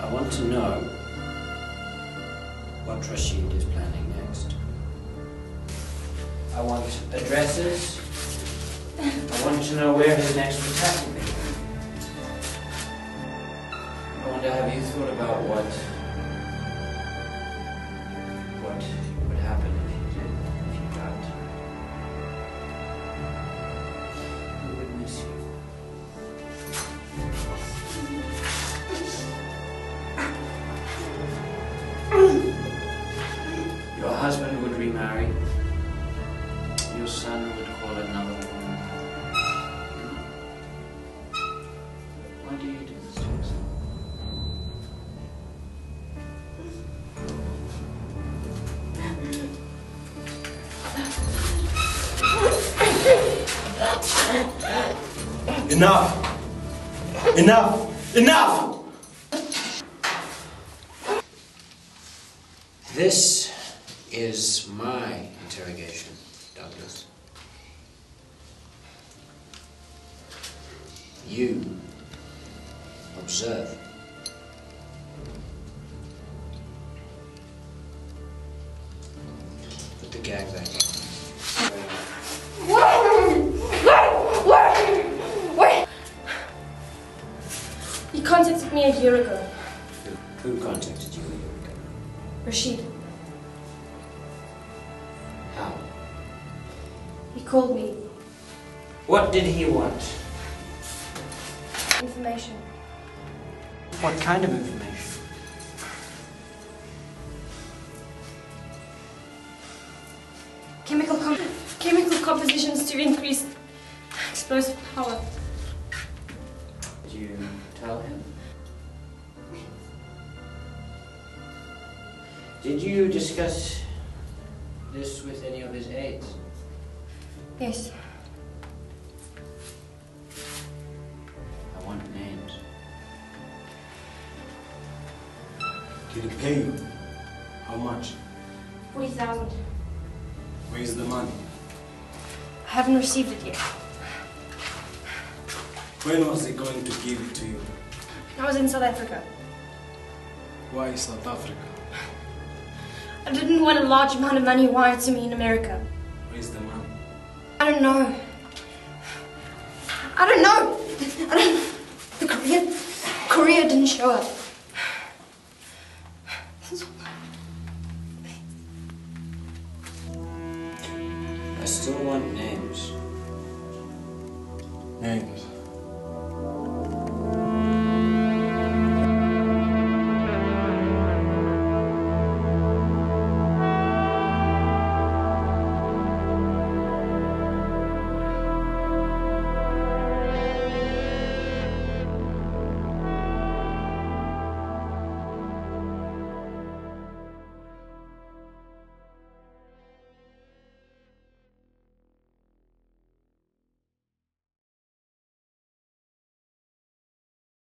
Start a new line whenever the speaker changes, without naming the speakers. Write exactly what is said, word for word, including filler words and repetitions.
I want to know what Rashid is planning next. I want addresses. I want to know where his next attack will be. I wonder, have you thought about what what would happen if you did, if you got? We would miss you. Your husband would remarry. Your son would call another woman. Why do you do this to yourself?
Enough! Enough! Enough!
This is my interrogation, Douglas. You observe. Put the gag back on.
He contacted me a year ago.
Who, who contacted you a year ago?
Rashid.
How?
He called me.
What did he want?
Information.
What kind of information?
Chemical com chemical compositions to increase explosive power.
Did you tell him? Did you discuss this with any of his aides?
Yes.
I want names.
Did he pay you? How much?
Forty thousand.
Where's the money?
I haven't received it yet.
When was he going to give it to you?
I was in South Africa.
Why South Africa?
I didn't want a large amount of money wired to me in America.
Where's the money?
I don't know. I don't know. I don't. The courier, courier didn't show up.